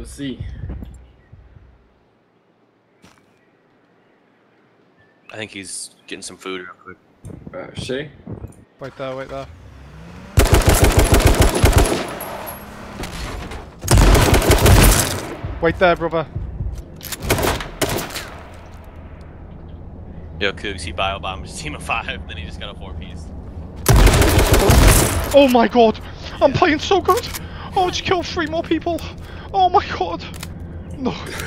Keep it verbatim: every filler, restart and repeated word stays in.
Let's see. I think he's getting some food real quick. Uh, Shay? Wait there, wait there. Wait there, brother. Yo, Cougs, he bio-bombed his team of five, then he just got a four-piece. Oh my god! I'm playing so good! Oh, I just killed three more people! Oh my god! No.